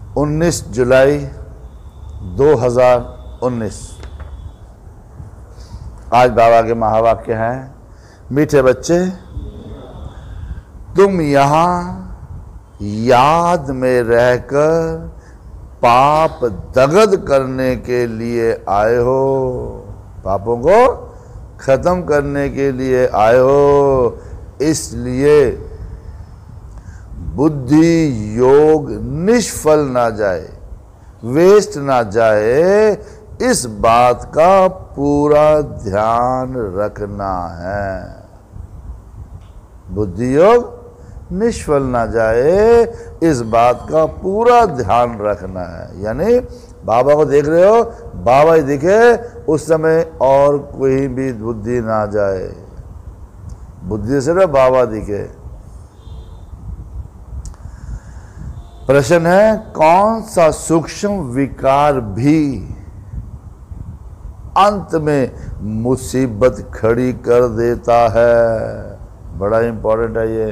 19 जुलाई 2019। आज बाबा के महावाक्य हैं, मीठे बच्चे तुम यहाँ याद में रहकर पाप दगद करने के लिए आए हो, पापों को खत्म करने के लिए आए हो। इसलिए बुद्धि योग निष्फल ना जाए, वेस्ट ना जाए, इस बात का पूरा ध्यान रखना है। बुद्धि योग निष्फल ना जाए, इस बात का पूरा ध्यान रखना है। यानी बाबा को देख रहे हो, बाबा ही दिखे, उस समय और कोई भी बुद्धि ना जाए, बुद्धि सिर्फ बाबा दिखे। प्रश्न है, कौन सा सूक्ष्म विकार भी अंत में मुसीबत खड़ी कर देता है? बड़ा इंपॉर्टेंट है ये।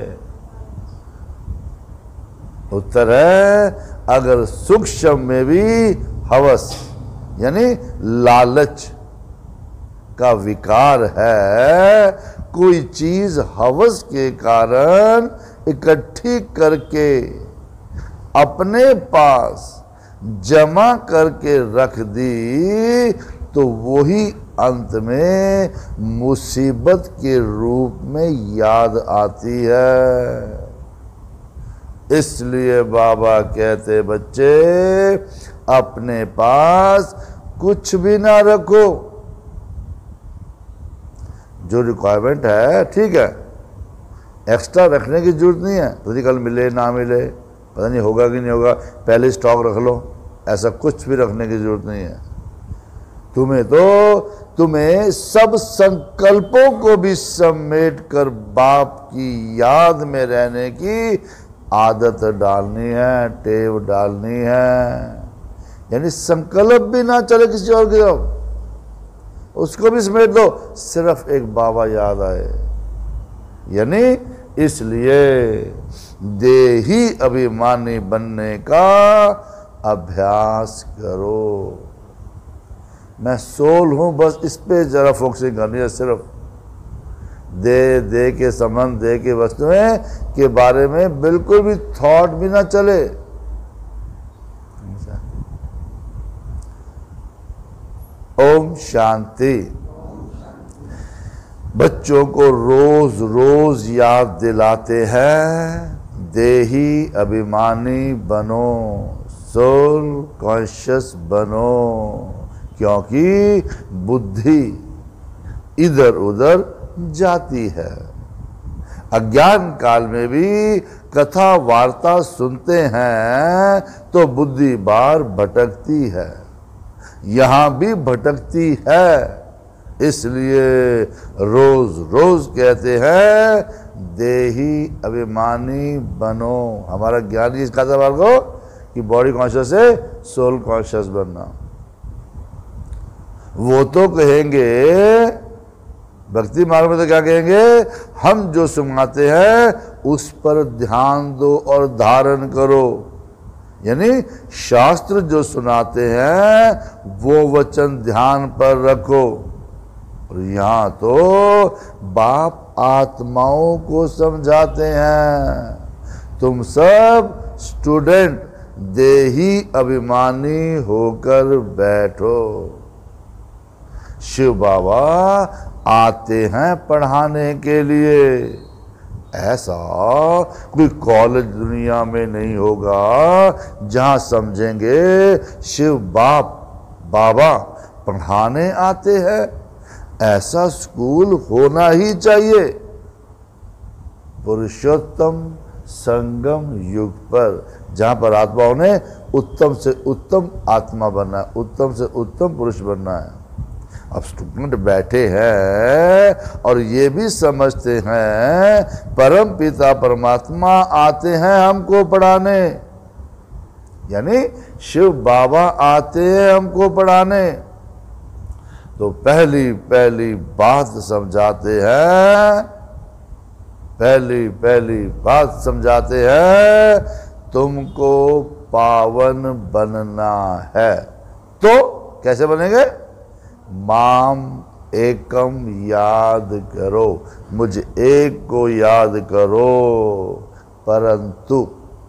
उत्तर है, अगर सूक्ष्म में भी हवस यानी लालच का विकार है, कोई चीज हवस के कारण इकट्ठी करके अपने पास जमा करके रख दी, तो वही अंत में मुसीबत के रूप में याद आती है। इसलिए बाबा कहते, बच्चे अपने पास कुछ भी ना रखो। जो रिक्वायरमेंट है ठीक है, एक्स्ट्रा रखने की जरूरत नहीं है। तो कल मिले ना मिले, पता नहीं होगा कि नहीं होगा, पहले स्टॉक रख लो, ऐसा कुछ भी रखने की जरूरत नहीं है। तुम्हें सब संकल्पों को भी समेट कर बाप की याद में रहने की आदत डालनी है, टेव डालनी है। यानी संकल्प भी ना चले किसी और की तरफ, उसको भी समेट दो, सिर्फ एक बाबा याद आए। यानी इसलिए देही अभिमानी बनने का अभ्यास करो। मैं सोल हूं, बस इस पे जरा फोकसिंग करनी है। सिर्फ दे के संबंध, दे के वस्तुएं के बारे में बिल्कुल भी थॉट भी ना चले। ओम शांति। बच्चों को रोज रोज याद दिलाते हैं, देही अभिमानी बनो, सोल कॉन्शियस बनो, क्योंकि बुद्धि इधर उधर जाती है। अज्ञान काल में भी कथा वार्ता सुनते हैं तो बुद्धि बार भटकती है, यहां भी भटकती है। इसलिए रोज रोज कहते हैं, देही अभिमानी बनो। हमारा ज्ञान इस कथा वार को कि बॉडी कॉन्शियस है, सोल कॉन्शियस बनना। वो तो कहेंगे भक्ति मार्ग में, तो क्या कहेंगे, हम जो सुनाते हैं उस पर ध्यान दो और धारण करो। यानी शास्त्र जो सुनाते हैं वो वचन ध्यान पर रखो। और यहां तो बाप आत्माओं को समझाते हैं, तुम सब स्टूडेंट देही अभिमानी होकर बैठो। शिव बाबा आते हैं पढ़ाने के लिए। ऐसा कोई कॉलेज दुनिया में नहीं होगा जहां समझेंगे शिव बाबा पढ़ाने आते हैं। ऐसा स्कूल होना ही चाहिए। पुरुषोत्तम संगम युग पर, जहां पर आत्माओं ने उत्तम से उत्तम आत्मा बनना है, उत्तम से उत्तम पुरुष बनना है। अब स्टूडेंट बैठे हैं और ये भी समझते हैं परम पिता परमात्मा आते हैं हमको पढ़ाने, यानी शिव बाबा आते हैं हमको पढ़ाने। तो पहली बात समझाते हैं, पहली बात समझाते हैं, तुमको पावन बनना है। तो कैसे बनेंगे? माम एकम याद करो, मुझे एक को याद करो। परंतु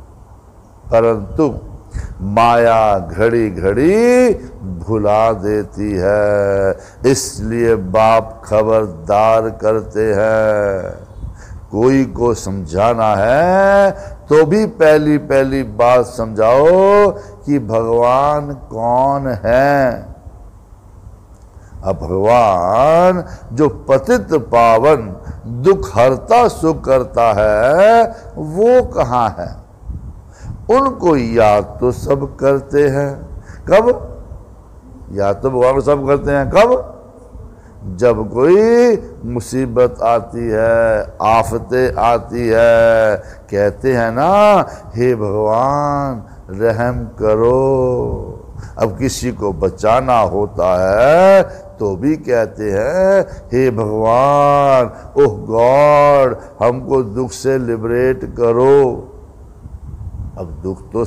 माया घड़ी घड़ी भुला देती है, इसलिए बाप खबरदार करते हैं। कोई को समझाना है तो भी पहली पहली बात समझाओ कि भगवान कौन है। अब भगवान जो पतित पावन दुख हरता सुख करता है वो कहाँ है? उनको याद तो सब करते हैं। कब याद? तो भगवान को सब करते हैं। कब? जब कोई मुसीबत आती है, आफतें आती है, कहते हैं ना, हे भगवान रहम करो। अब किसी को बचाना होता है तो भी कहते हैं हे भगवान, ओह गॉड, हमको दुख से लिबरेट करो। अब दुख तो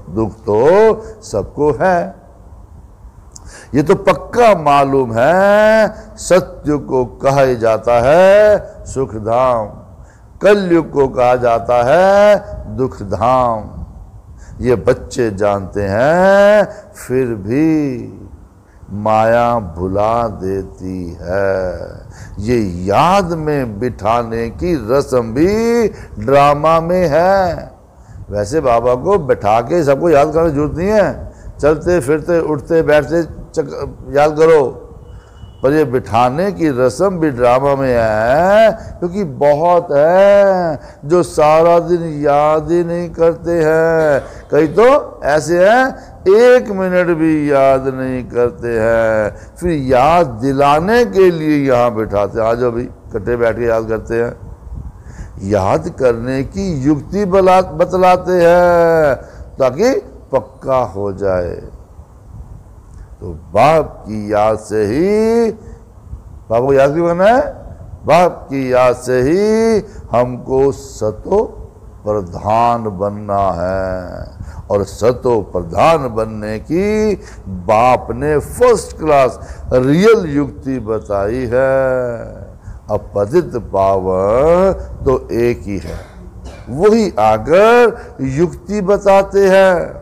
सबको है, ये तो पक्का मालूम है। सत्य को कहा जाता है सुख धाम, कलयुग को कहा जाता है दुख धाम। ये बच्चे जानते हैं, फिर भी माया भुला देती है। ये याद में बिठाने की रस्म भी ड्रामा में है। वैसे बाबा को बैठा के सबको याद करने की जरूरत नहीं है, चलते फिरते उठते बैठते याद करो। पर ये बिठाने की रस्म भी ड्रामा में है, क्योंकि बहुत है जो सारा दिन याद ही नहीं करते हैं। कई तो ऐसे हैं 1 मिनट भी याद नहीं करते हैं, फिर याद दिलाने के लिए यहाँ बिठाते हैं। आज अभी इकट्ठे बैठ के याद करते हैं, याद करने की युक्ति बतलाते हैं ताकि पक्का हो जाए। तो बाप की याद से ही, बाप को याद क्यों करना है? बाप की याद से ही हमको सतो प्रधान बनना है, और सतो प्रधान बनने की बाप ने फर्स्ट क्लास रियल युक्ति बताई है। अब पतित पावन तो एक ही है, वही आकर युक्ति बताते हैं।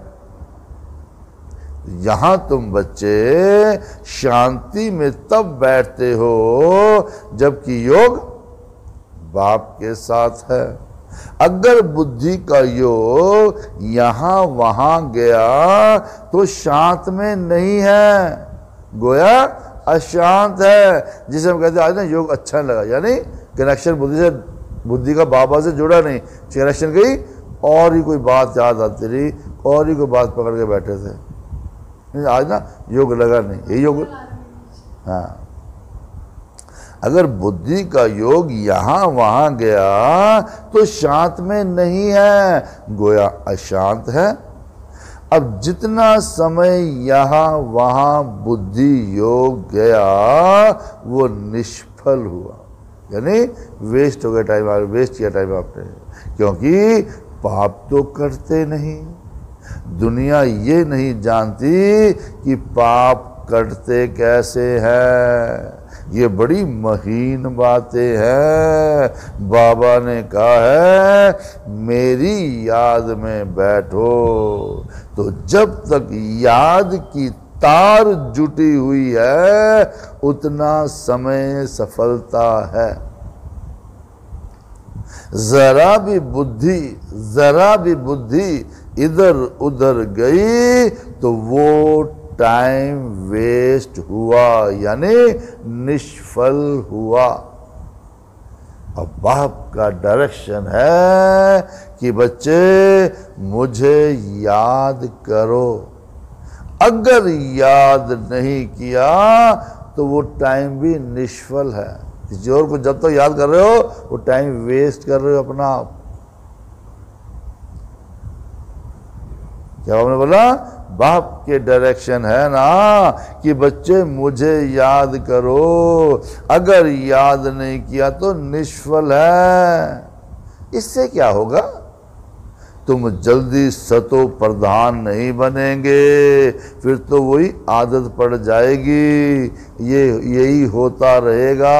यहां तुम बच्चे शांति में तब बैठते हो जबकि योग बाप के साथ है। अगर बुद्धि का योग यहां वहां गया तो शांत में नहीं है, गोया अशांत है। जिसे हम कहते हैं आज ना योग अच्छा नहीं लगा, यानी कनेक्शन बुद्धि का बाबा से जुड़ा नहीं, कनेक्शन गई और ही कोई बात याद आती रही, और ही कोई बात पकड़ के बैठे थे, आज ना योग लगा नहीं। ये योग, हाँ, अगर बुद्धि का योग यहां वहां गया तो शांत में नहीं है, गोया अशांत है। अब जितना समय यहां वहां बुद्धि योग गया वो निष्फल हुआ, यानी वेस्ट हो गया टाइम, वेस्ट किया टाइम आपने, क्योंकि पाप तो करते नहीं। दुनिया ये नहीं जानती कि पाप करते कैसे हैं। ये बड़ी महीन बातें हैं। बाबा ने कहा है मेरी याद में बैठो, तो जब तक याद की तार जुटी हुई है उतना समय सफलता है। जरा भी बुद्धि इधर उधर गई तो वो टाइम वेस्ट हुआ, यानी निष्फल हुआ। अब बाप का डायरेक्शन है कि बच्चे मुझे याद करो। अगर याद नहीं किया तो वो टाइम भी निष्फल है। किसी और को जब तक याद कर रहे हो वो टाइम वेस्ट कर रहे हो अपना आप। क्या आपने बोला? बाप के डायरेक्शन है ना कि बच्चे मुझे याद करो, अगर याद नहीं किया तो निष्फल है। इससे क्या होगा? तुम जल्दी सतो प्रधान नहीं बनेंगे, फिर तो वही आदत पड़ जाएगी, यही होता रहेगा।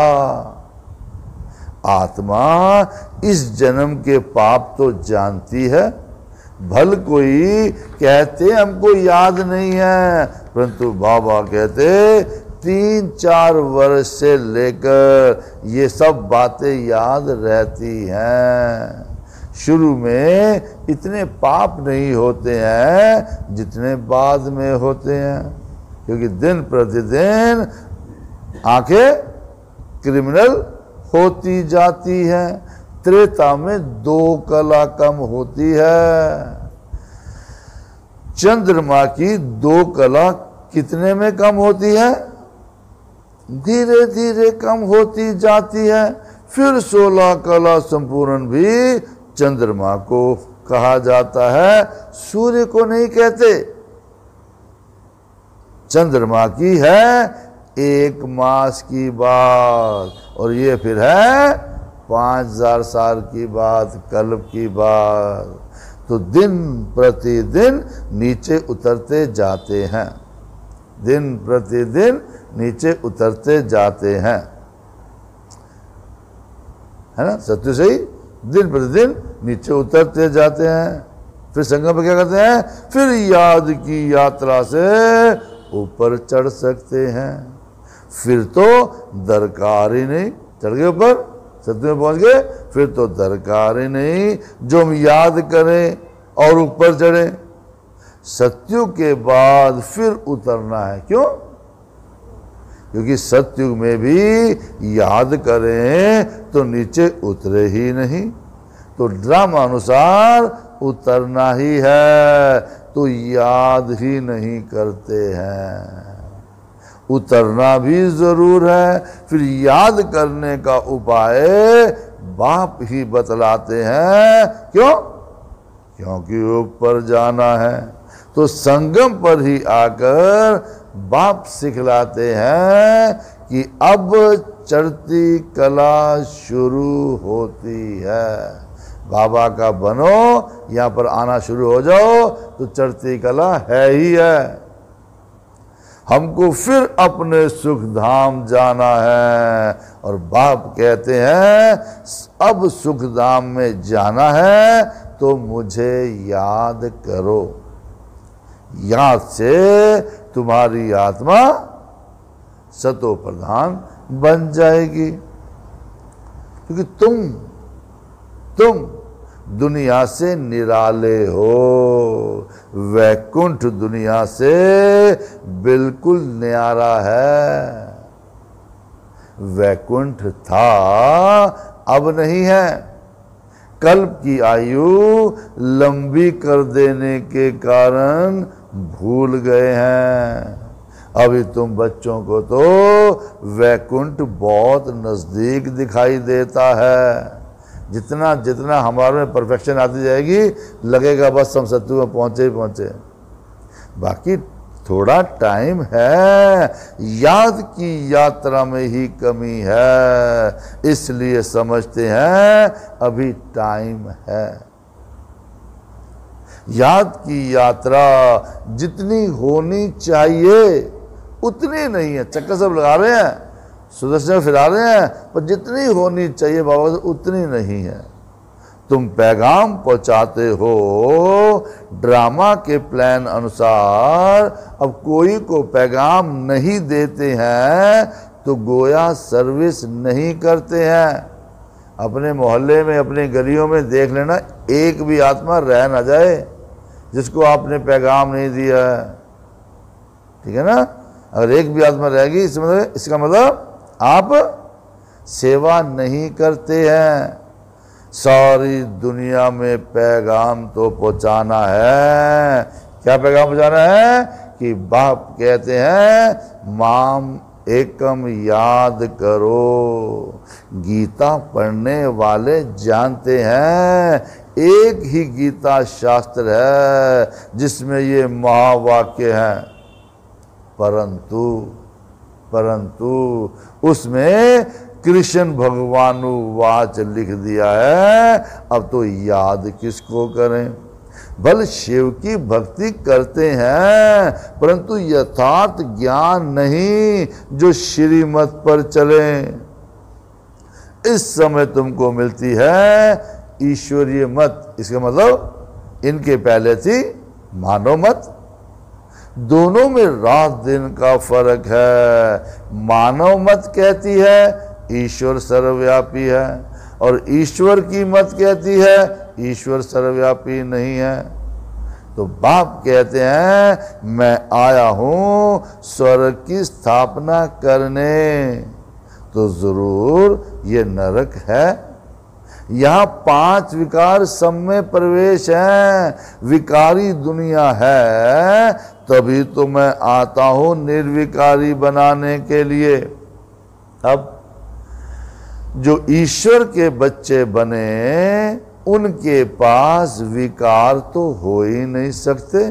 आत्मा इस जन्म के पाप तो जानती है, भल कोई कहते हमको याद नहीं है, परंतु बाबा कहते 3-4 वर्ष से लेकर ये सब बातें याद रहती हैं। शुरू में इतने पाप नहीं होते हैं जितने बाद में होते हैं, क्योंकि दिन प्रतिदिन आंखें क्रिमिनल होती जाती हैं। त्रेता में 2 कला कम होती है। चंद्रमा की 2 कला कितने में कम होती है? धीरे धीरे कम होती जाती है। फिर 16 कला संपूर्ण भी चंद्रमा को कहा जाता है, सूर्य को नहीं कहते। चंद्रमा की है 1 मास की बात, और ये फिर है 5000 साल की बात, कल्प की बात। तो दिन प्रतिदिन नीचे उतरते जाते हैं, दिन प्रतिदिन नीचे उतरते जाते हैं, है ना? सत्य सही, दिन प्रतिदिन नीचे उतरते जाते हैं। फिर संगम पर क्या करते हैं? फिर याद की यात्रा से ऊपर चढ़ सकते हैं। फिर तो दरकार ही नहीं, चढ़ गए ऊपर, सत्य में पहुंच गए, फिर तो दरकार ही नहीं जो हम याद करें और ऊपर चढ़े। सत्युग के बाद फिर उतरना है। क्यों? क्योंकि सत्युग में भी याद करें तो नीचे उतरे ही नहीं, तो ड्रामा अनुसार उतरना ही है, तो याद ही नहीं करते हैं। उतरना भी जरूर है। फिर याद करने का उपाय बाप ही बतलाते हैं। क्यों? क्योंकि ऊपर जाना है। तो संगम पर ही आकर बाप सिखलाते हैं कि अब चढ़ती कला शुरू होती है। बाबा का बनो, यहाँ पर आना शुरू हो जाओ तो चढ़ती कला है ही है। हमको फिर अपने सुख धाम जाना है, और बाप कहते हैं अब सुख धाम में जाना है तो मुझे याद करो। याद से तुम्हारी आत्मा सतो प्रधान बन जाएगी, क्योंकि तुम दुनिया से निराले हो, वैकुंठ दुनिया से बिल्कुल न्यारा है। वैकुंठ था, अब नहीं है। कल्प की आयु लंबी कर देने के कारण भूल गए हैं। अभी तुम बच्चों को तो वैकुंठ बहुत नजदीक दिखाई देता है। जितना जितना हमारे में परफेक्शन आती जाएगी, लगेगा बस हम सत्य में पहुंचे ही पहुंचे। बाकी थोड़ा टाइम है, याद की यात्रा में ही कमी है, इसलिए समझते हैं अभी टाइम है। याद की यात्रा जितनी होनी चाहिए उतनी नहीं है। चक्कर सब लगा रहे हैं, सुदर्शन फिरा रहे हैं, पर जितनी होनी चाहिए बाबा उतनी नहीं है। तुम पैगाम पहुंचाते हो ड्रामा के प्लान अनुसार, अब कोई को पैगाम नहीं देते हैं तो गोया सर्विस नहीं करते हैं। अपने मोहल्ले में, अपनी गलियों में देख लेना, एक भी आत्मा रह ना जाए जिसको आपने पैगाम नहीं दिया है, ठीक है ना? अगर एक भी आत्मा रहेगी इसका मतलब आप सेवा नहीं करते हैं। सारी दुनिया में पैगाम तो पहुंचाना है। क्या पैगाम पहुंचाना है? कि बाप कहते हैं माम एकम याद करो। गीता पढ़ने वाले जानते हैं एक ही गीता शास्त्र है जिसमें ये महावाक्य हैं, परंतु उसमें कृष्ण भगवानुवाच लिख दिया है। अब तो याद किसको करें? बल शिव की भक्ति करते हैं परंतु यथार्थ ज्ञान नहीं जो श्रीमत पर चले। इस समय तुमको मिलती है ईश्वरीय मत, इसका मतलब इनके पहले थी मानव मत। दोनों में रात दिन का फर्क है। मानव मत कहती है ईश्वर सर्वव्यापी है और ईश्वर की मत कहती है ईश्वर सर्वव्यापी नहीं है। तो बाप कहते हैं मैं आया हूं स्वर्ग की स्थापना करने, तो जरूर ये नरक है। यहाँ 5 विकार सब में प्रवेश है, विकारी दुनिया है, तभी तो मैं आता हूं निर्विकारी बनाने के लिए। अब जो ईश्वर के बच्चे बने उनके पास विकार तो हो ही नहीं सकते।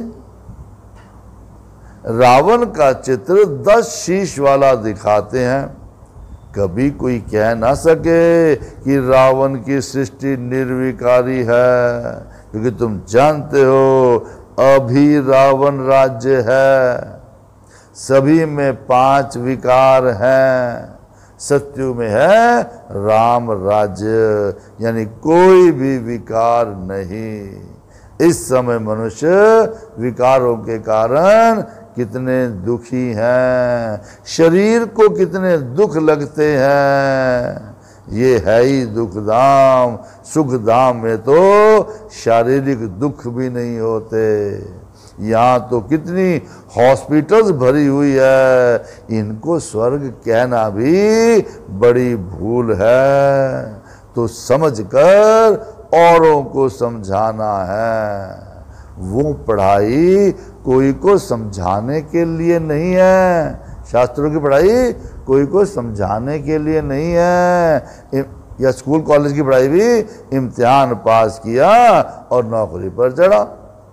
रावण का चित्र 10 शीश वाला दिखाते हैं, कभी कोई कह ना सके कि रावण की सृष्टि निर्विकारी है, क्योंकि तुम जानते हो अभी रावण राज्य है, सभी में 5 विकार हैं। सत्यु में है राम राज्य, यानी कोई भी विकार नहीं। इस समय मनुष्य विकारों के कारण कितने दुखी हैं, शरीर को कितने दुख लगते हैं। ये है ही दुख धाम। सुख धाम में तो शारीरिक दुख भी नहीं होते। यहाँ तो कितनी हॉस्पिटल्स भरी हुई है, इनको स्वर्ग कहना भी बड़ी भूल है। तो समझकर औरों को समझाना है। वो पढ़ाई कोई को समझाने के लिए नहीं है, शास्त्रों की पढ़ाई कोई को समझाने के लिए नहीं है। या स्कूल कॉलेज की पढ़ाई भी इम्तिहान पास किया और नौकरी पर चढ़ा।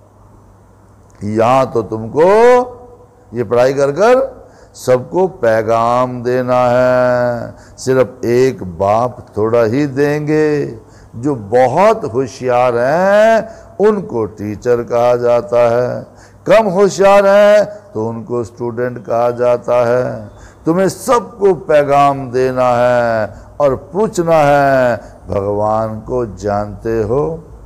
यहाँ तो तुमको ये पढ़ाई कर कर सबको पैगाम देना है। सिर्फ एक बाप थोड़ा ही देंगे। जो बहुत होशियार हैं उनको टीचर कहा जाता है, कम होशियार हैं तो उनको स्टूडेंट कहा जाता है। तुम्हें सबको पैगाम देना है और पूछना है भगवान को जानते हो,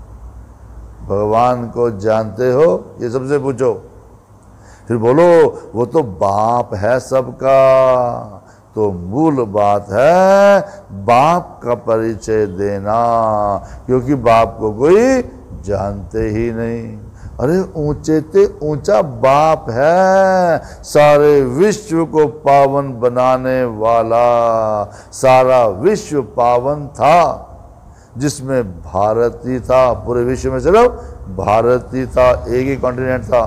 भगवान को जानते हो, ये सबसे पूछो। फिर बोलो वो तो बाप है सबका। तो मूल बात है बाप का परिचय देना, क्योंकि बाप को कोई जानते ही नहीं। अरे ऊंचे ते ऊंचा बाप है, सारे विश्व को पावन बनाने वाला। सारा विश्व पावन था जिसमें भारत ही था, पूरे विश्व में सिर्फ भारत ही था, एक ही कॉन्टिनेंट था।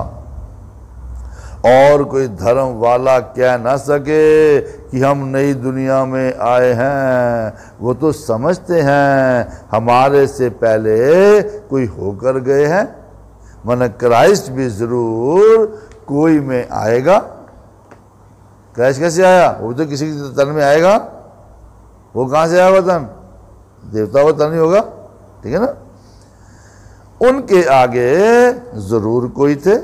और कोई धर्म वाला कह ना सके कि हम नई दुनिया में आए हैं। वो तो समझते हैं हमारे से पहले कोई होकर गए हैं। मन क्राइस्ट भी जरूर कोई में आएगा। क्राइस्ट कैसे आया? वो तो किसी तन में आएगा। वो कहां से आया? तन देवता वो तन ही होगा, ठीक है ना। उनके आगे जरूर कोई थे।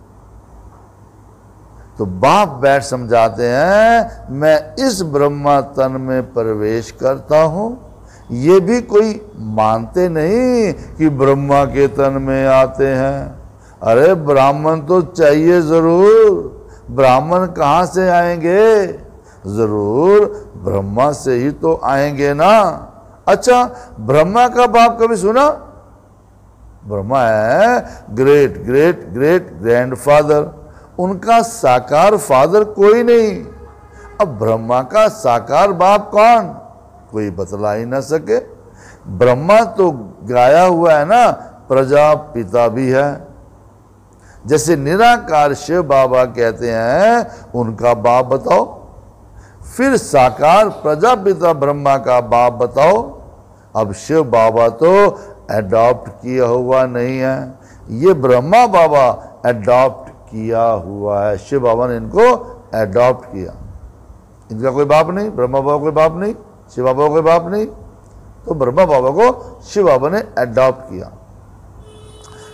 तो बाप बैठ समझाते हैं मैं इस ब्रह्मा तन में प्रवेश करता हूं। ये भी कोई मानते नहीं कि ब्रह्मा के तन में आते हैं। अरे ब्राह्मण तो चाहिए जरूर। ब्राह्मण कहां से आएंगे? जरूर ब्रह्मा से ही तो आएंगे ना। अच्छा, ब्रह्मा का बाप कभी सुना? ब्रह्मा है ग्रेट ग्रेट ग्रेट ग्रैंडफादर, उनका साकार फादर कोई नहीं। अब ब्रह्मा का साकार बाप कौन? कोई बतला ही ना सके। ब्रह्मा तो गाया हुआ है ना, प्रजापिता भी है। जैसे निराकार शिव बाबा कहते हैं उनका बाप बताओ, फिर साकार प्रजापिता ब्रह्मा का बाप बताओ। अब शिव बाबा तो एडॉप्ट किया हुआ नहीं है, ये ब्रह्मा बाबा एडॉप्ट किया हुआ है। शिव बाबा ने इनको एडॉप्ट किया। इनका कोई बाप नहीं, ब्रह्मा बाबा कोई बाप नहीं, शिव बाबा कोई बाप नहीं। तो ब्रह्मा बाबा को शिव बाबा ने एडॉप्ट किया।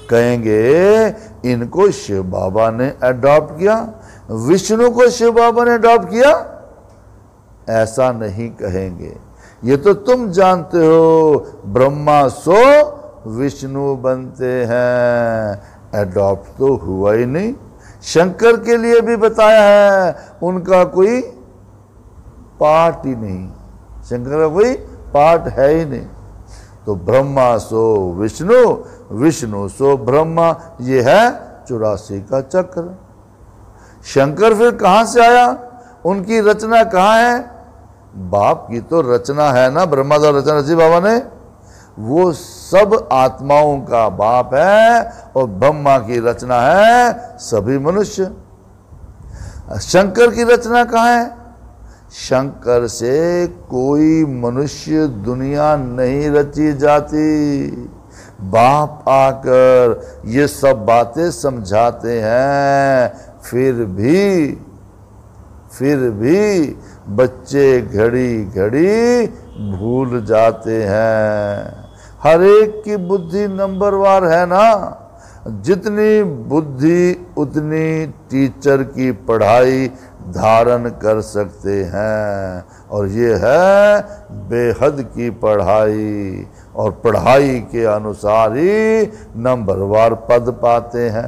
कहेंगे इनको शिव बाबा ने अडॉप्ट किया, विष्णु को शिव बाबा ने अडॉप्ट किया, ऐसा नहीं कहेंगे। ये तो तुम जानते हो ब्रह्मा सो विष्णु बनते हैं, अडॉप्ट तो हुआ ही नहीं। शंकर के लिए भी बताया है, उनका कोई पार्ट ही नहीं, शंकर का कोई पार्ट है ही नहीं। तो ब्रह्मा सो विष्णु, विष्णु सो ब्रह्मा, ये है 84 का चक्र। शंकर फिर कहां से आया, उनकी रचना कहां है? बाप की तो रचना है ना, ब्रह्मा द्वारा रचना रची बाबा ने, वो सब आत्माओं का बाप है और ब्रह्मा की रचना है सभी मनुष्य। शंकर की रचना कहां है? शंकर से कोई मनुष्य दुनिया नहीं रची जाती। बाप आकर ये सब बातें समझाते हैं, फिर भी बच्चे घड़ी घड़ी भूल जाते हैं। हर एक की बुद्धि नंबरवार है ना, जितनी बुद्धि उतनी टीचर की पढ़ाई धारण कर सकते हैं, और ये है बेहद की पढ़ाई, और पढ़ाई के अनुसार ही नंबरवार पद पाते हैं।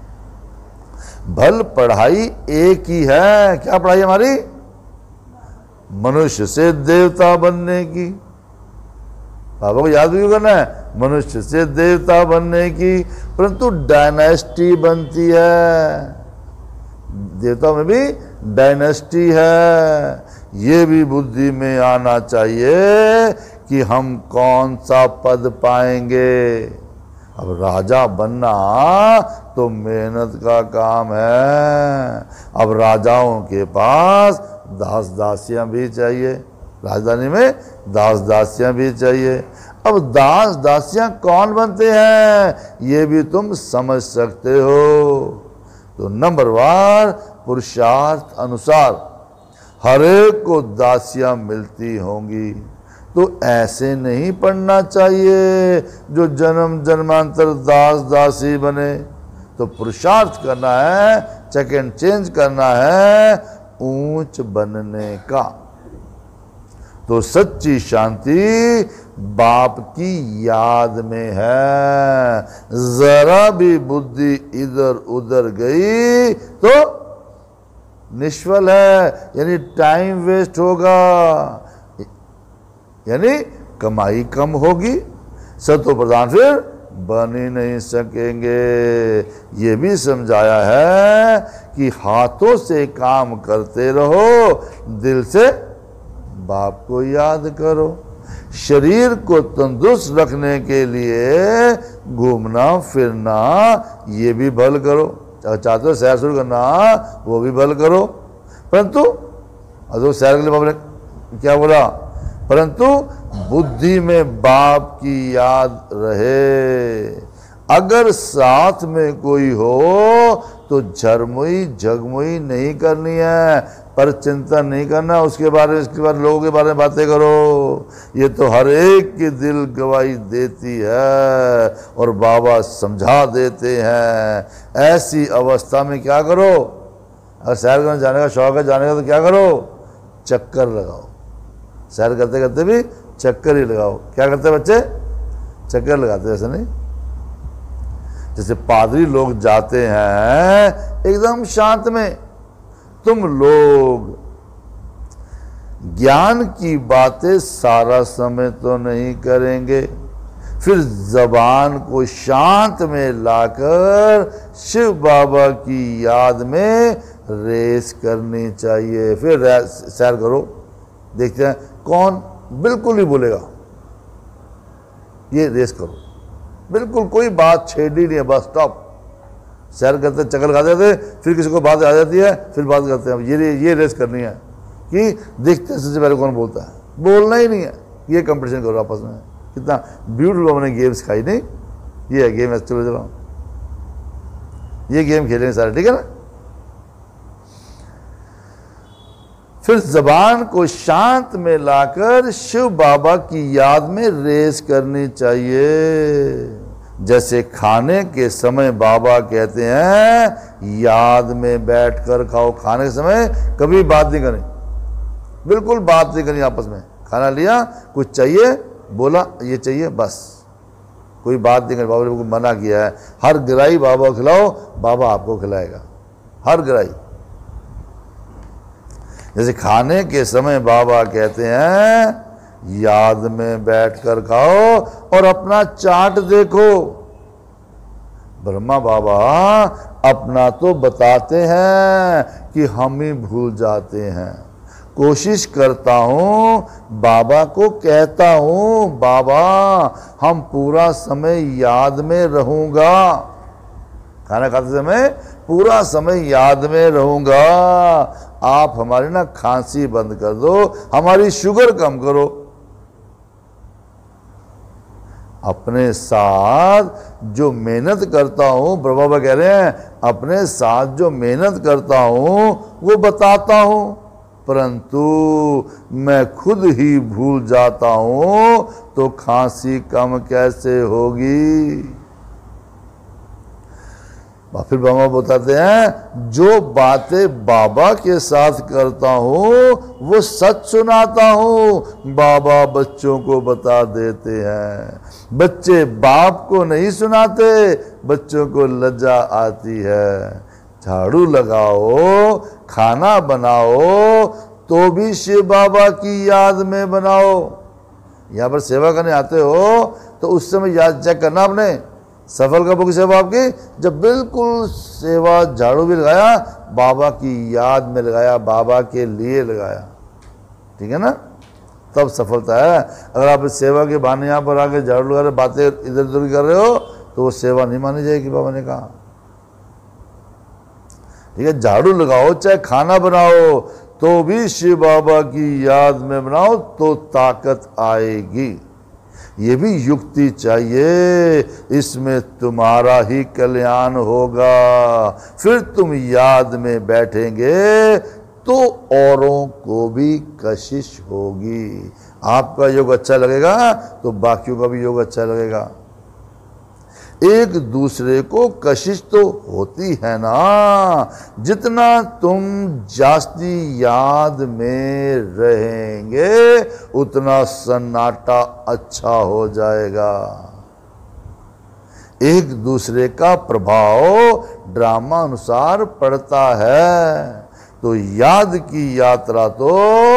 भल पढ़ाई एक ही है, क्या पढ़ाई हमारी? मनुष्य से देवता बनने की। बाबा को याद भी क्यों करना है? मनुष्य से देवता बनने की, परंतु डायनेस्टी बनती है, देवता में भी डायनेस्टी है। ये भी बुद्धि में आना चाहिए कि हम कौन सा पद पाएंगे। अब राजा बनना तो मेहनत का काम है। अब राजाओं के पास दास दासियां भी चाहिए, राजधानी में दास दासियां भी चाहिए। अब दास दासियां कौन बनते हैं ये भी तुम समझ सकते हो। तो नंबरवार पुरुषार्थ अनुसार हर एक को दासियां मिलती होंगी। तो ऐसे नहीं पढ़ना चाहिए जो जन्म जन्मांतर दास दासी बने। तो पुरुषार्थ करना है, सेकंड चेंज करना है ऊंच बनने का। तो सच्ची शांति बाप की याद में है। जरा भी बुद्धि इधर उधर गई तो निष्फल है, यानी टाइम वेस्ट होगा, यानी कमाई कम होगी, सतो प्रधान फिर बन ही नहीं सकेंगे। ये भी समझाया है कि हाथों से काम करते रहो, दिल से बाप को याद करो। शरीर को तंदुरुस्त रखने के लिए घूमना फिरना ये भी भल करो, चाहते हो सैर शुरू करना वो भी भल करो। परंतु अदो सैर के लिए बाप ने क्या बोला? परंतु बुद्धि में बाप की याद रहे। अगर साथ में कोई हो तो झरमुई झगमुई नहीं करनी है, पर चिंता नहीं करना उसके बारे में, इसके बारे लोगों के बारे में बातें करो। ये तो हर एक की दिल गवाही देती है और बाबा समझा देते हैं। ऐसी अवस्था में क्या करो? अगर सैर करने जाने का शौक है, जाने का, तो क्या करो? चक्कर लगाओ। सैर करते करते भी चक्कर ही लगाओ। क्या करते बच्चे? चक्कर लगाते, ऐसा नहीं। जैसे पादरी लोग जाते हैं एकदम शांत में, तुम लोग ज्ञान की बातें सारा समय तो नहीं करेंगे, फिर जबान को शांत में लाकर शिव बाबा की याद में रेस करनी चाहिए। फिर सैर करो, देखते हैं कौन बिल्कुल ही बोलेगा। ये रेस करो, बिल्कुल कोई बात छेड़नी नहीं है, बस स्टॉप। सैर करते चक्कर लगाते थे, फिर किसी को बात आ जाती है, फिर बात करते हैं। ये रेस करनी है कि देखते हैं सबसे पहले कौन बोलता है। बोलना ही नहीं है, ये कंपटीशन करो आपस में। कितना ब्यूटीफुल हमने गेम सिखाई नहीं। ये है गेम, चलो चलो ये गेम खेलेंगे सारे, ठीक है ना। फिर जबान को शांत में लाकर शिव बाबा की याद में रेस करनी चाहिए। जैसे खाने के समय बाबा कहते हैं याद में बैठकर खाओ। खाने के समय कभी बात नहीं करें, बिल्कुल बात नहीं करनी आपस में। खाना लिया, कुछ चाहिए, बोला ये चाहिए, बस कोई बात नहीं करनी। बाबा ने बिल्कुल मना किया है। हर गिराई बाबा को खिलाओ, बाबा आपको खिलाएगा, हर गिराई। जैसे खाने के समय बाबा कहते हैं याद में बैठकर खाओ और अपना चाट देखो। ब्रह्मा बाबा अपना तो बताते हैं कि हम ही भूल जाते हैं। कोशिश करता हूं, बाबा को कहता हूं बाबा हम पूरा समय याद में रहूंगा, खाना खाते समय पूरा समय याद में रहूंगा। आप हमारी ना खांसी बंद कर दो, हमारी शुगर कम करो। अपने साथ जो मेहनत करता हूं, बाबा कह रहे हैं अपने साथ जो मेहनत करता हूं वो बताता हूं, परंतु मैं खुद ही भूल जाता हूं तो खांसी कम कैसे होगी। फिर बाबा बताते हैं जो बातें बाबा के साथ करता हूं वो सच सुनाता हूं। बाबा बच्चों को बता देते हैं, बच्चे बाप को नहीं सुनाते, बच्चों को लज्जा आती है। झाड़ू लगाओ, खाना बनाओ तो भी शिव बाबा की याद में बनाओ। यहां पर सेवा करने आते हो तो उस समय याद चेक करना आपने, सफल का बुक सेवा आपकी, जब बिल्कुल सेवा झाड़ू भी लगाया बाबा की याद में लगाया, बाबा के लिए लगाया, ठीक है ना, तब सफलता है। अगर आप इस सेवा के बहाने यहाँ पर आके झाड़ू लगा रहे, बातें इधर उधर कर रहे हो तो वो सेवा नहीं मानी जाएगी, बाबा ने कहा। ठीक है, झाड़ू लगाओ चाहे खाना बनाओ तो भी शिव बाबा की याद में बनाओ तो ताकत आएगी। ये भी युक्ति चाहिए, इसमें तुम्हारा ही कल्याण होगा। फिर तुम याद में बैठेंगे तो औरों को भी कशिश होगी। आपका योग अच्छा लगेगा तो बाकियों का भी योग अच्छा लगेगा। एक दूसरे को कशिश तो होती है ना, जितना तुम जास्ती याद में रहेंगे उतना सन्नाटा अच्छा हो जाएगा। एक दूसरे का प्रभाव ड्रामा अनुसार पड़ता है, तो याद की यात्रा तो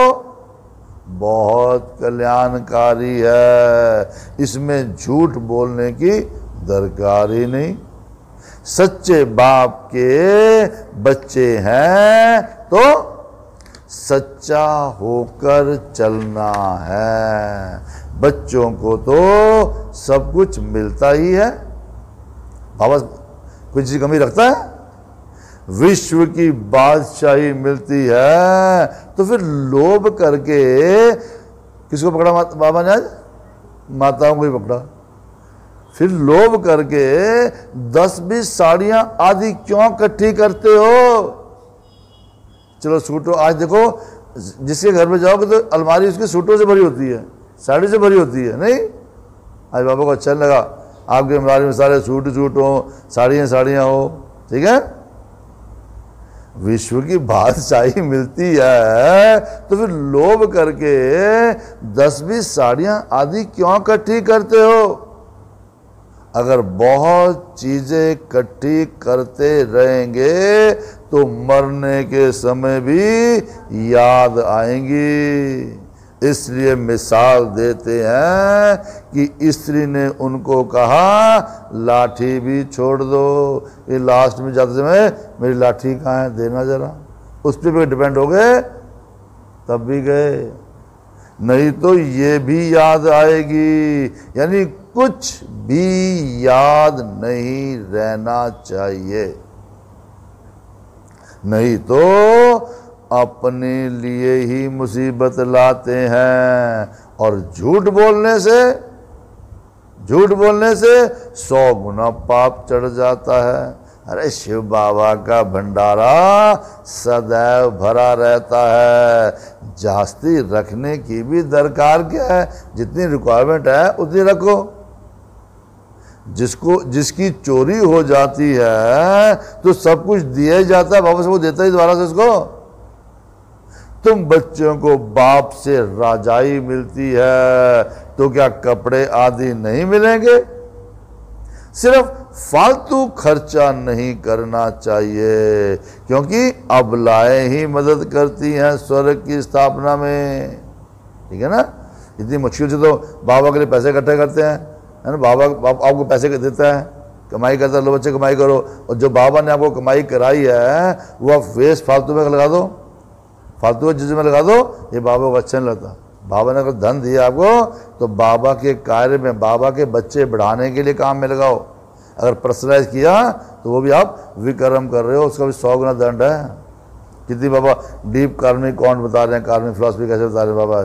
बहुत कल्याणकारी है। इसमें झूठ बोलने की दरकार ही नहीं। सच्चे बाप के बच्चे हैं तो सच्चा होकर चलना है। बच्चों को तो सब कुछ मिलता ही है, बाबा कुछ चीज कमी रखता है? विश्व की बादशाही मिलती है तो फिर लोभ करके किसको पकड़ा बाबा ने आज? माताओं को ही पकड़ा। फिर लोभ करके 10-20 साड़ियां आदि क्यों इकट्ठी करते हो? चलो सूटों, आज देखो जिसके घर में जाओगे तो अलमारी उसके सूटों से भरी होती है, साड़ी से भरी होती है, नहीं? आज बाबा को अच्छा लगा आपके अलमारी में सारे सूट हो, साड़ियां हो, ठीक है? विश्व की बादशाही मिलती है तो फिर लोभ करके 10-20 साड़ियां आदि क्यों इकट्ठी करते हो? अगर बहुत चीजें इकट्ठी करते रहेंगे तो मरने के समय भी याद आएंगी। इसलिए मिसाल देते हैं कि स्त्री ने उनको कहा लाठी भी छोड़ दो। ये लास्ट में जाते समय मेरी लाठी कहाँ है, देना जरा। उस पर भी डिपेंड हो गए तब भी गए, नहीं तो ये भी याद आएगी। यानी कुछ भी याद नहीं रहना चाहिए, नहीं तो अपने लिए ही मुसीबत लाते हैं। और झूठ बोलने से 100 गुना पाप चढ़ जाता है। अरे शिव बाबा का भंडारा सदैव भरा रहता है, जास्ती रखने की भी दरकार क्या है? जितनी रिक्वायरमेंट है उतनी रखो। जिसकी चोरी हो जाती है तो सब कुछ दिया ही जाता है, वापस वो देता ही दोबारा से उसको। तुम बच्चों को बाप से राजाई मिलती है तो क्या कपड़े आदि नहीं मिलेंगे? सिर्फ फालतू खर्चा नहीं करना चाहिए, क्योंकि अबलाएं ही मदद करती हैं स्वर्ग की स्थापना में। ठीक है ना? इतनी मुश्किल से तो बाबा के लिए पैसे इकट्ठे करते हैं, है ना? बाबा आपको पैसे देता है, कमाई करता है, लो बच्चे कमाई करो, और जो बाबा ने आपको कमाई कराई है वो आप वेस्ट फालतू में लगा दो, फालतू चीज़ में लगा दो, ये बाबा को अच्छा नहीं लगता। बाबा ने अगर धन दिया आपको तो बाबा के कार्य में, बाबा के बच्चे बढ़ाने के लिए काम में लगाओ। अगर पर्सनलाइज किया तो वो भी आप विकर्म कर रहे हो, उसका भी 100 गुना दंड है। कितनी बाबा डीप कार्मिक कौन बता रहे हैं, कार्मिक फिलॉसफी कैसे बता रहे हैं बाबा,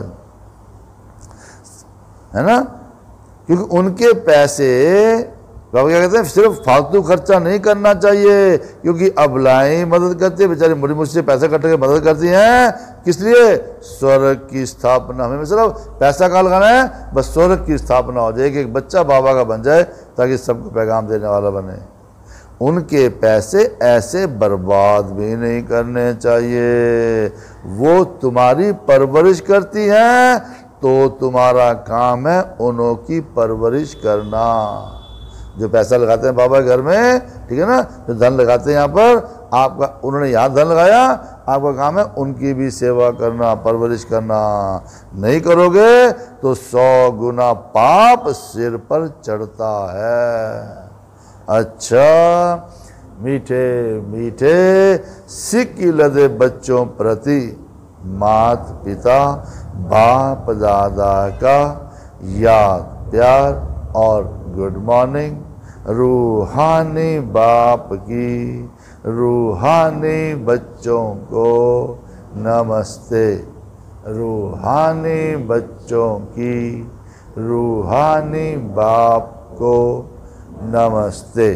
है ना? क्योंकि उनके पैसे, बाबा क्या कहते हैं, सिर्फ फालतू खर्चा नहीं करना चाहिए, क्योंकि अबलाएं मदद करती है, बेचारी बड़ी मुश्किल से पैसा इकट्ठे करके मदद करती हैं। किस लिए? स्वर्ग की स्थापना। हमें सिर्फ पैसा कहाँ लगाना है? बस स्वर्ग की स्थापना हो जाए कि एक बच्चा बाबा का बन जाए, ताकि सबको पैगाम देने वाला बने। उनके पैसे ऐसे बर्बाद भी नहीं करने चाहिए। वो तुम्हारी परवरिश करती हैं तो तुम्हारा काम है उन्हों की परवरिश करना। जो पैसा लगाते हैं बाबा घर में, ठीक है ना, जो धन लगाते हैं यहाँ पर, आपका, उन्होंने यहाँ धन लगाया, आपका काम है उनकी भी सेवा करना, परवरिश करना। नहीं करोगे तो 100 गुना पाप सिर पर चढ़ता है। अच्छा, मीठे मीठे सिक्की लदे बच्चों प्रति मात पिता बाप दादा का याद प्यार और गुड मॉर्निंग। रूहानी बाप की रूहानी बच्चों को नमस्ते। रूहानी बच्चों की रूहानी बाप को नमस्ते।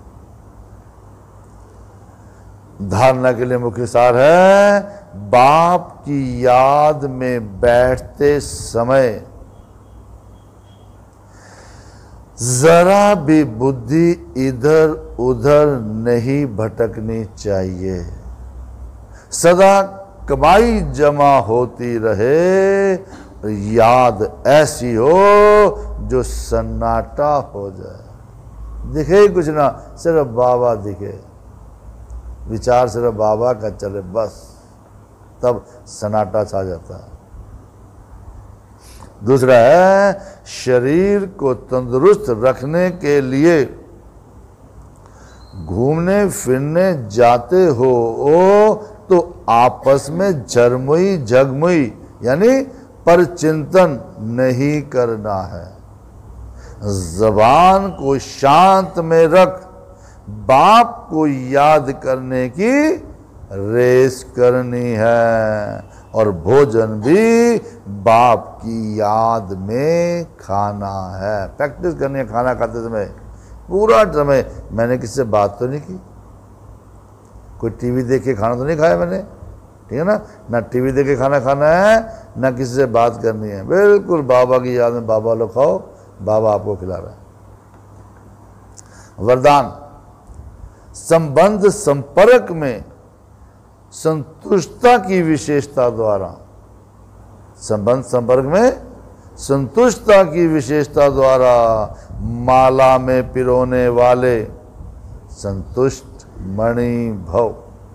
धारणा के लिए मुख्य सार है, बाप की याद में बैठते समय जरा भी बुद्धि इधर उधर नहीं भटकनी चाहिए। सदा कमाई जमा होती रहे, याद ऐसी हो जो सन्नाटा हो जाए, दिखे ही कुछ ना, सिर्फ बाबा दिखे, विचार सिर्फ बाबा का चले, बस तब सन्नाटा छा जाता है। दूसरा है, शरीर को तंदुरुस्त रखने के लिए घूमने फिरने जाते हो तो आपस में झरमुई झगमुई यानी पर चिंतन नहीं करना है। जबान को शांत में रख बाप को याद करने की रेस करनी है, और भोजन भी बाप की याद में खाना है। प्रैक्टिस करनी है खाना खाते समय, पूरा समय। मैंने किससे बात तो नहीं की, कोई टीवी देख के खाना तो नहीं खाया मैंने, ठीक है ना? ना टीवी देख के खाना खाना है, ना किसी से बात करनी है, बिल्कुल बाबा की याद में बाबा लोग खाओ, बाबा आपको खिला रहा है। वरदान, संबंध संपर्क में संतुष्टता की विशेषता द्वारा, संबंध संपर्क में संतुष्टता की विशेषता द्वारा माला में पिरोने वाले संतुष्ट मणि भव।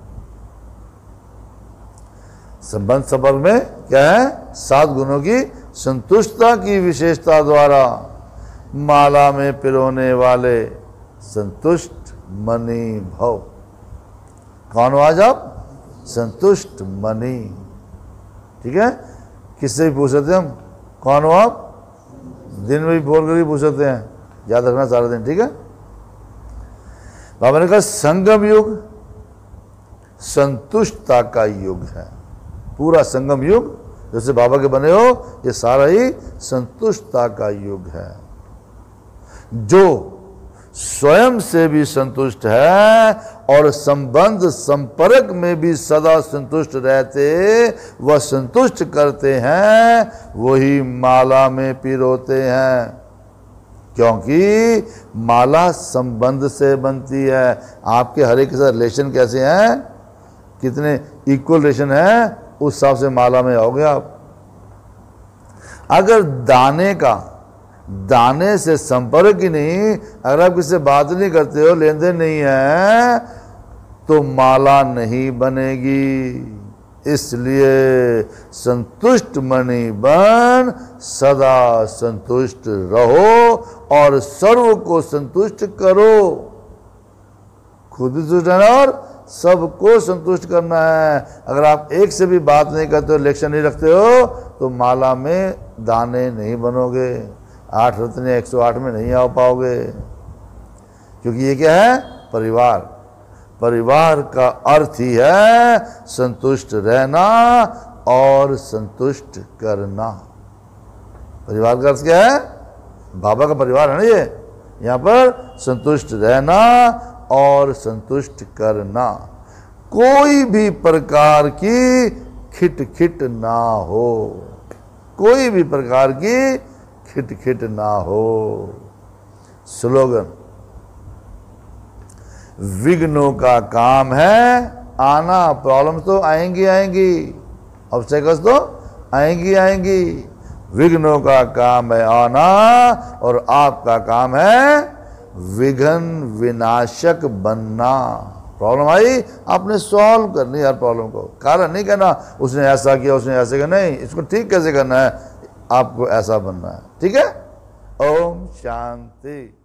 संबंध संपर्क में क्या है? 7 गुणों की संतुष्टता की विशेषता द्वारा माला में पिरोने वाले संतुष्ट मणि भव। कौन हो आज आप? संतुष्ट मणि। ठीक है? किससे भी पूछ सकते हैं हम, कौन हो आप? दिन में भी बोल कर भी पूछ सकते हैं, याद रखना सारा दिन, ठीक है? बाबा ने कहा संगम युग संतुष्टता का युग है। पूरा संगम युग जैसे बाबा के बने हो, ये सारा ही संतुष्टता का युग है। जो स्वयं से भी संतुष्ट है और संबंध संपर्क में भी सदा संतुष्ट रहते, वह संतुष्ट करते हैं, वही माला में पिरोते हैं। क्योंकि माला संबंध से बनती है। आपके हर एक के साथ रिलेशन कैसे हैं, कितने इक्वल रिलेशन है, उस हिसाब से माला में आओगे आप। अगर दाने से संपर्क ही नहीं, अगर आप किसी से बात नहीं करते हो, लेन देन नहीं है, तो माला नहीं बनेगी। इसलिए संतुष्ट मणि बन, सदा संतुष्ट रहो और सर्व को संतुष्ट करो। खुद भी संतुष्ट रहना और सबको संतुष्ट करना है। अगर आप एक से भी बात नहीं करते हो, रिलेशन नहीं रखते हो, तो माला में दाने नहीं बनोगे, 8 रत्न 108 में नहीं आ पाओगे। क्योंकि ये क्या है, परिवार। परिवार का अर्थ ही है संतुष्ट रहना और संतुष्ट करना। परिवार का अर्थ क्या है, बाबा का परिवार है ना ये, यहाँ पर संतुष्ट रहना और संतुष्ट करना। कोई भी प्रकार की खिटखिट ना हो, कोई भी प्रकार की खिटखिट ना हो। स्लोगन, विघ्नों का काम है आना, प्रॉब्लम तो आएंगी आएंगी, ऑब्स्टेकल्स तो आएंगी आएंगी। विघ्नों का काम है आना और आपका काम है विघ्न विनाशक बनना। प्रॉब्लम आई, आपने सॉल्व करनी हर प्रॉब्लम को। कारण नहीं कहना उसने ऐसा किया, उसने ऐसे किया, नहीं, इसको ठीक कैसे करना है, आपको ऐसा बनना है। ठीक है, ओम शांति।